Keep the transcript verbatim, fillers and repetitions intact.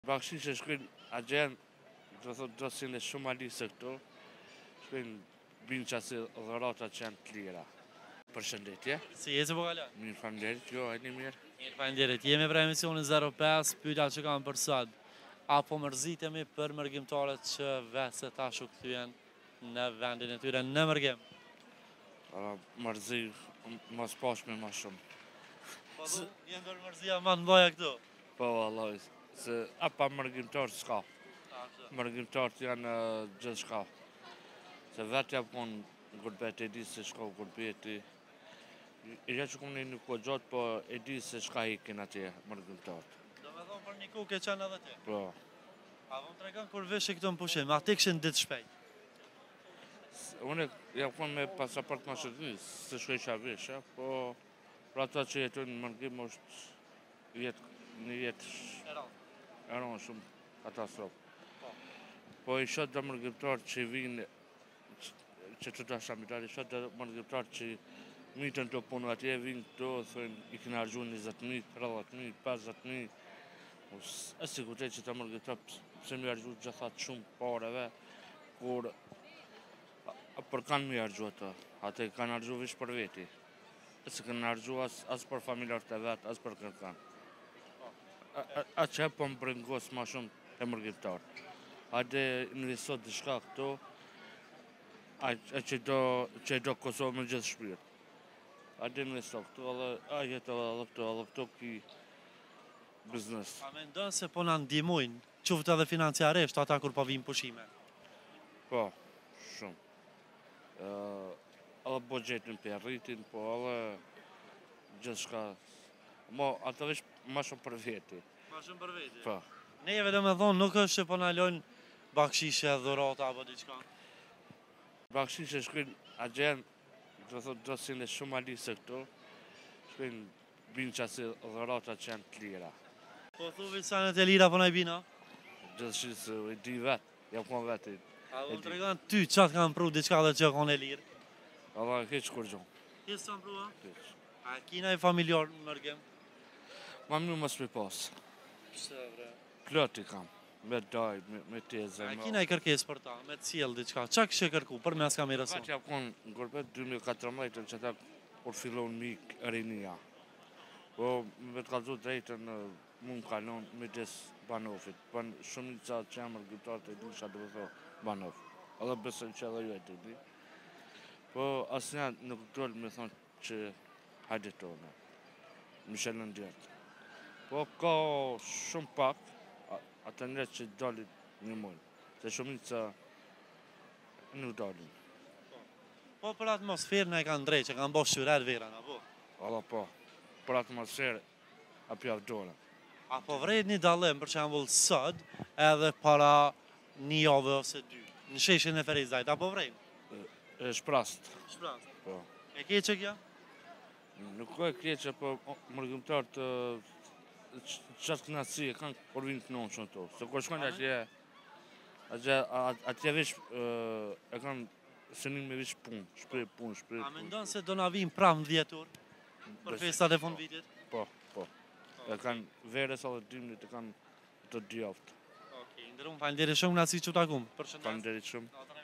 Bakshish që shkojnë agjen, do thot do sille shumë alise këtu, shkojnë binë qasi dhurata që janë të lira. Përshëndetje. Si jesi po kala? Mirë faleminderit, jo, e një mirë. Mirë faleminderit. Jemi për emisionin zero pesë, pyetja që kam për sot. Apo mërzitemi për mërgjimtarët që vetë se tash u kthyen në vendin e tyre në mërgjim? Uh, mërzi, mos pashme ma shumë. Po du, jenë për mërzia ma të mdoja këtu? Po, vallaj, se a pa mërgjimtarë s'ka. Mërgjimtarët janë uh, gjithë shka. Se vetë ja konë gurbet, e di se shka gurbeti. E ja që konë një kohë gjatë, po e di se shka ikin atje mërgjimtarët. Do me thonë për një ku ke qenë edhe ti? Po. A vëm të regon kur vishë këtu në pushim, a ti këshin ditë shpejt? Unë ja konë me pasaport Maqedonisë, se shkoj qa visha, po për ata që jetojnë në mërgjim është jetë, një jetë e ronë shumë katastrofë. Po i shotë dhe mërgjimtarë që vinë, që të dasha mitari, i shotë dhe mërgjimtarë që mitën të punu atje, vinë këto, thëjnë, i kënë argju njëzet mijë, tridhjetë mijë, pesëdhjetë mijë. E si kutej që të mërgjimtarë, pëse mi argju gjithat shumë pareve, kur për kanë mi argju ato, atë i kanë argju vish për veti. E se kanë argju as, as për familjarët e vetë, as për kërkan. A që e po më bringos ma shumë e mërgjimtarë. A dhe investot dhe shka këto, a që do, që do Kosovë me gjithë shpirë. A dhe investot këto, a jetë edhe këto, edhe këto ki biznes. A me ndonë se po në ndimujnë, quftë edhe financiarisht ata kur po vinë pushime? Po, shumë. Edhe budgetin për rritin, po edhe gjithë shka. Mo, atë vish ma shumë për veti. Ma shumë për veti? Po. Neve dhe me thonë, nuk është që po në lojnë bakshishe, dhurata, apo diqka? Bakshishe shkojnë agjen, do thot do sille shumë alise këtu, shkojnë binë qasi dhurata që janë të lira. Po thuvi sanet e lira po në i bina? Gjithë se i di vetë, jam konë vetë. A do të regon ty qatë kanë pru diqka dhe që konë e lirë? Alla, heq kur gjonë. Kisë të në prua? Heq. A kina i familjar në mërgim? Ma më mos me pasë. Pse vre? Ploti kam, me daj, me, me teze. A kina i kërkes për ta, me cilë diqka? Qa kështë e kërku, për me as kam i rëson? Vetë jam konë në Gorbet dy mijë e katërmbëdhjetë që ta kur fillon mik rinia. Po me të kalzu drejtën mund kalon me des Banofit. Pan shumica që jam mërgjimtarët e di qa do të Banof. Edhe besën që edhe ju e të di. Po asë nja nuk dollë me thonë që hajde tonë. Më shelën djertë. Po ka shumë pak, atë njerë që dalit një mund. Se shumica nuk dalin. Po për atmosferën e kanë drejt, që kanë bo shyret vera, në po? Alla po, për atmosferë, a pjavë dole. Apo vrejt një dalim, për që janë vullë sëd, edhe para një javë ose dy, në sheshin e Ferizajt, apo vrejt? E shprast. Shprast? Po. E keqe kja? Nuk e keqe, po mërgjimtarë të qatë knatësi e kanë kur vinë të nonë që në to. Se kur shkojnë atje, atje vish e kanë sënin me vish punë, shprej punë, shprej punë. A me ndonë se do na vinë pramë dhjetur, për festat e fund vitit? Po, po. E kanë veres edhe dimnit, e kanë të djaftë. Okej, ndërëm, falenderit shumë nga si që takum. Falenderit shumë.